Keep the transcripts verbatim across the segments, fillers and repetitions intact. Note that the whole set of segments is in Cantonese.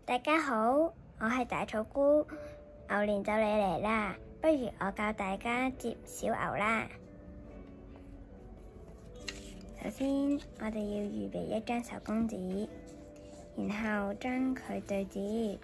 大家好，我係大草菇，牛年就嚟嚟啦，不如我教大家接小牛啦。首先，我哋要預備一張手工紙，然後將佢對折。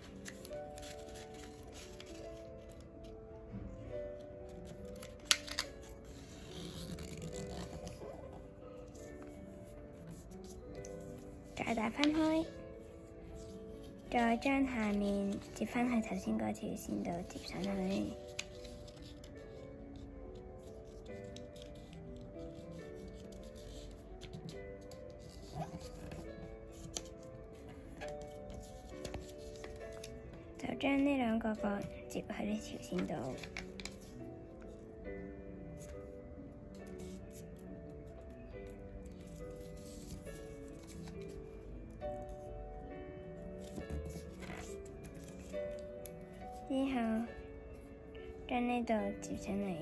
再打翻開，再將下面接翻去頭先嗰條線度接上去，就將呢兩個角接去呢條線度。之後將呢度接上嚟，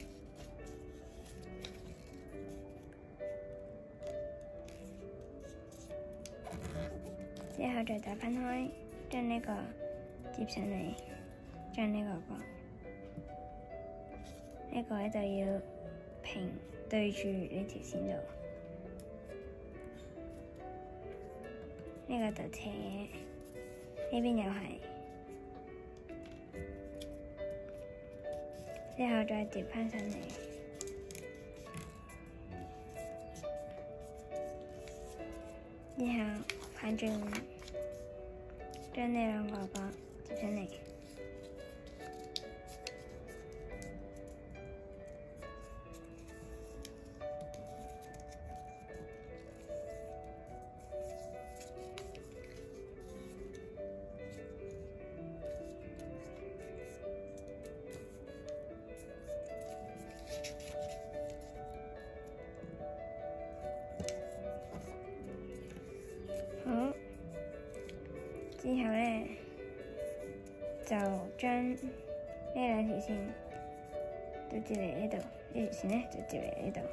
之後再打翻開，將呢個接上嚟，將呢個角，呢個喺度要平對住呢條線度，呢個就斜，呢邊又係。之後再疊翻上嚟，之後反轉，將呢兩個角疊上嚟。好，之後咧就將呢兩條線都接嚟呢度，呢條線咧就接嚟呢度。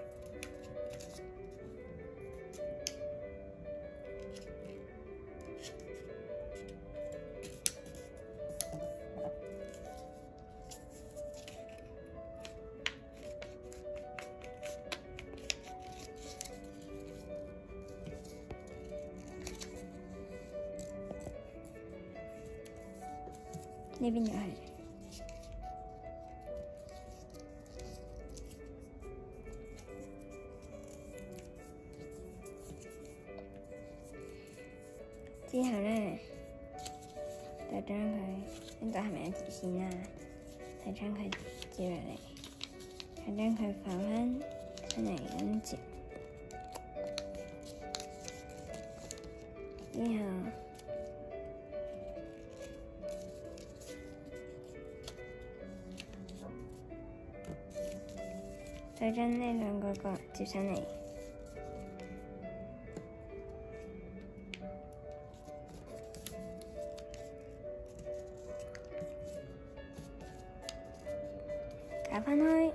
呢邊又係，之後咧就將佢呢度係咪有條線啊？就將佢接落嚟，就將佢放翻上嚟咁接，之後。再將呢兩個角接上嚟，打翻開，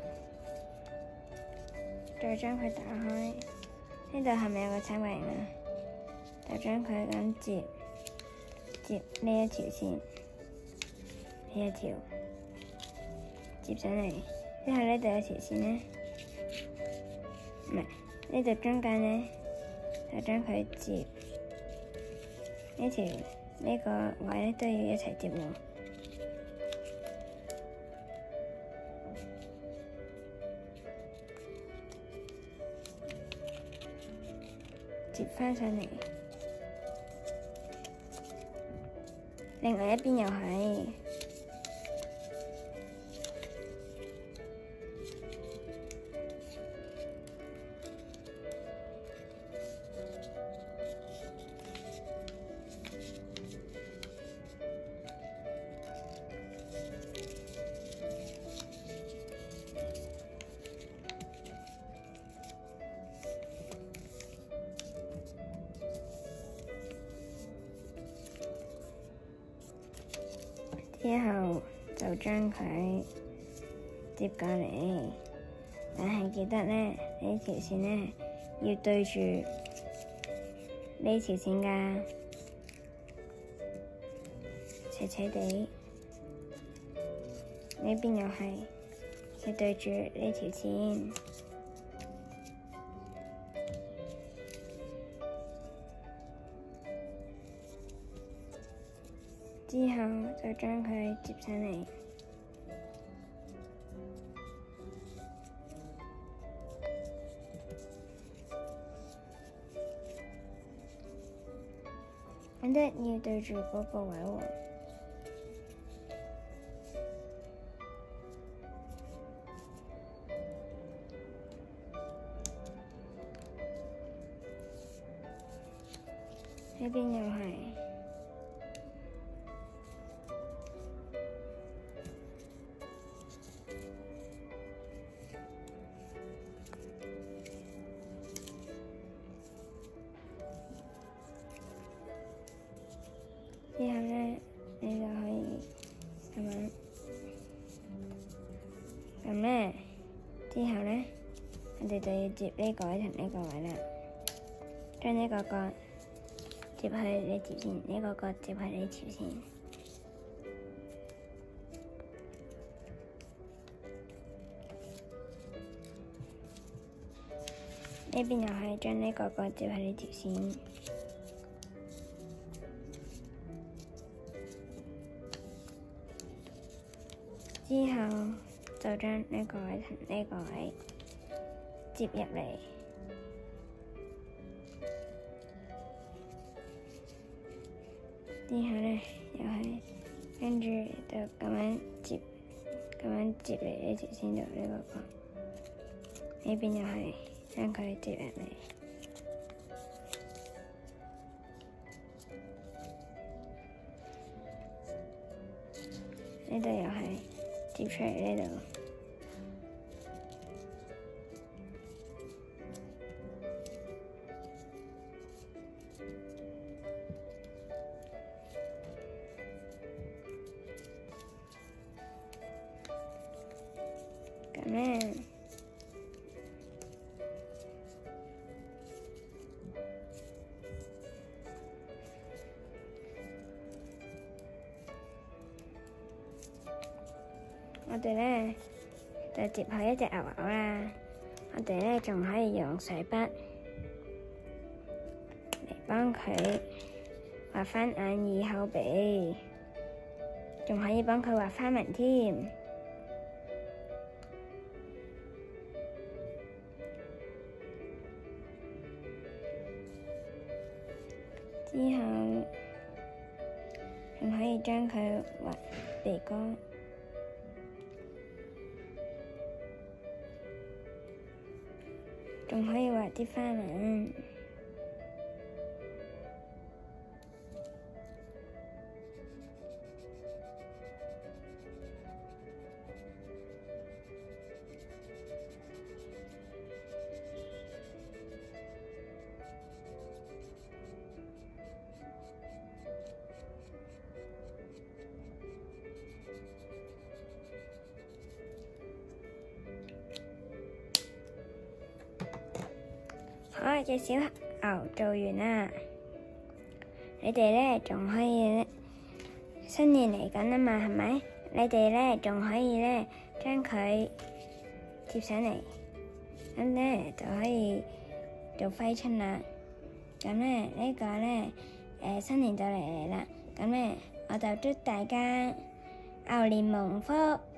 再將佢打開。呢度係咪有個三角形啊？就將佢咁接接呢一條線，呢一條接上嚟。之後呢度有條線咧。唔係，呢度中間咧就將佢接呢條呢個位咧都要一齊接喎，接翻上嚟，另外一邊又係。之後就將佢接過嚟，但係記得咧，呢條線咧要對住呢條線㗎。 斜斜地，呢邊又係斜對住呢條線。之後就將佢接上嚟，記得要對住嗰個位喎。呢邊又係。之後呢，你就可以咁樣，咁呢，之後呢，我哋就要接呢個位同呢個位啦，將呢個角接去呢條線，呢個角接去呢條線。呢邊又係將呢個角接去呢條線。之後就將呢個位同呢個位接入嚟，之後呢又係跟住就咁樣接，咁樣接嚟呢條線度呢個角，呢邊又係將佢接入嚟，呢度又係。接出嚟呢度，咁咧，我哋咧就接好一隻牛牛啦。我哋咧仲可以用水筆嚟幫佢畫翻眼耳口鼻，仲可以幫佢畫花紋添。之後仲可以將佢畫鼻哥。仲可以畫啲花紋，可愛嘅小牛做完啦，你哋咧仲可以咧，新年嚟緊啊嘛，係咪？你哋咧仲可以咧將佢貼上嚟，咁咧就可以做揮春啦。咁咧呢個咧誒新年就嚟嚟啦，咁咧我就祝大家牛年蒙福。